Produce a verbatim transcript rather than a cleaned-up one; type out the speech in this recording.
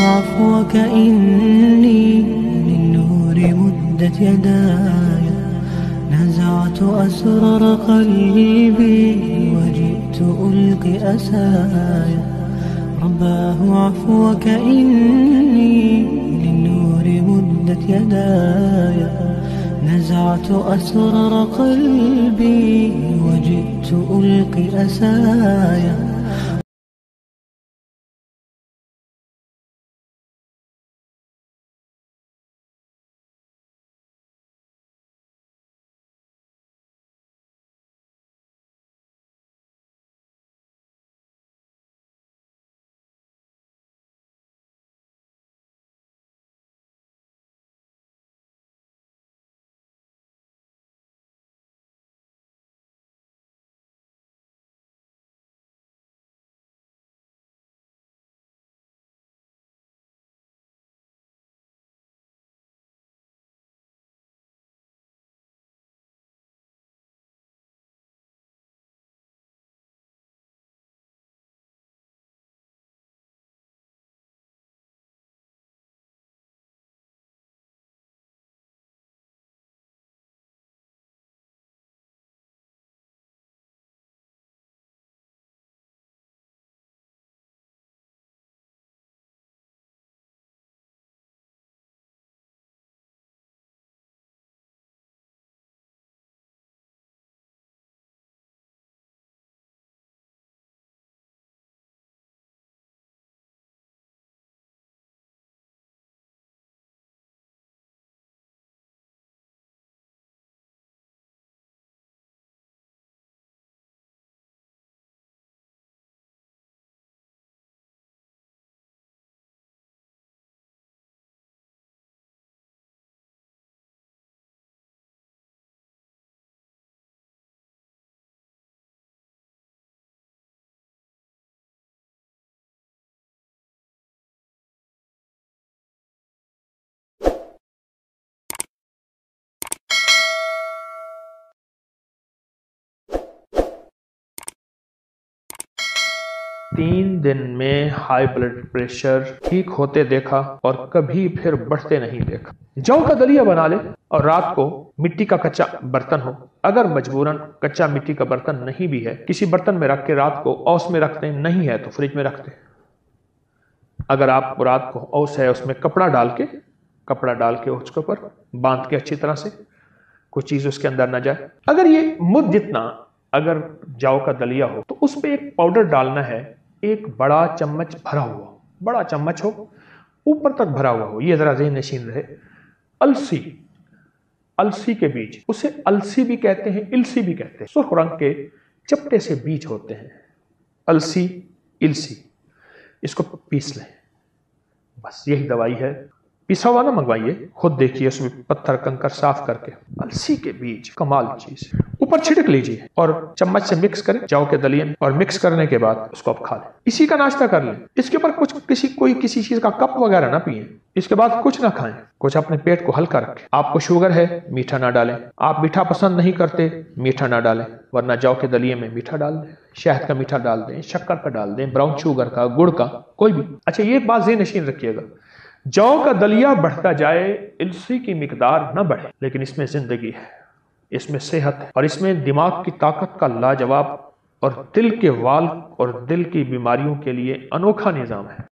عفوك إني للنور مدت يداي، نزعت أسرار قلبي وجئت ألقي أساي. رباه عفوك إني للنور مدت يداي، نزعت أسرار قلبي وجئت ألقي أساي. तीन दिन में हाई ब्लड प्रेशर ठीक होते देखा और कभी फिर बढ़ते नहीं देखा। जौ का दलिया बना ले और रात को मिट्टी का कच्चा बर्तन हो, अगर मजबूरन कच्चा मिट्टी का बर्तन नहीं भी है, किसी बर्तन में रख के रात को औस में रखते हैं, नहीं है तो फ्रिज में रखते हैं। अगर आप रात को औस है उसमें कपड़ा डाल के कपड़ा डाल के उसके ऊपर बांध के अच्छी तरह से कुछ चीज उसके अंदर ना जाए। अगर ये मुद जितना अगर जौ का दलिया हो तो उस पर एक पाउडर डालना है, एक बड़ा चम्मच भरा हुआ, बड़ा चम्मच हो, ऊपर तक भरा हुआ हो, ये जरा ज़हन नशीन रहे। अलसी, अलसी के बीज, उसे अलसी भी कहते हैं, इलसी भी कहते हैं। सुर्ख रंग के चपटे से बीज होते हैं, अलसी इलसी, इसको पीस लें, बस यही दवाई है। पिसा हुआ ना मंगवाइए, खुद देखिए उसमें पत्थर कंकर साफ करके। अलसी के बीज कमाल चीज, ऊपर छिड़क लीजिए और चम्मच से मिक्स करें जौ के दलिए में, और मिक्स करने के बाद उसको आप खा लें। इसी का नाश्ता कर लें। इसके ऊपर कुछ किसी कोई किसी चीज का कप वगैरह ना पिए, इसके बाद कुछ ना खाएं, कुछ अपने पेट को हल्का रखें। आपको शुगर है, मीठा ना डालें। आप मीठा पसंद नहीं करते, मीठा ना डालें, वरना जौ के दलिए में मीठा डाल दें, शहद का मीठा डाल दें, शक्कर का डाल दें, ब्राउन शुगर का, गुड़ का, कोई भी। अच्छा, ये बात ज़हन नशीन रखिएगा, जौ का दलिया बढ़ता जाए, इलसी की मिकदार न बढ़े, लेकिन इसमें जिंदगी है, इसमें सेहत है, और इसमें दिमाग की ताकत का लाजवाब और दिल के वाल और दिल की बीमारियों के लिए अनोखा निज़ाम है।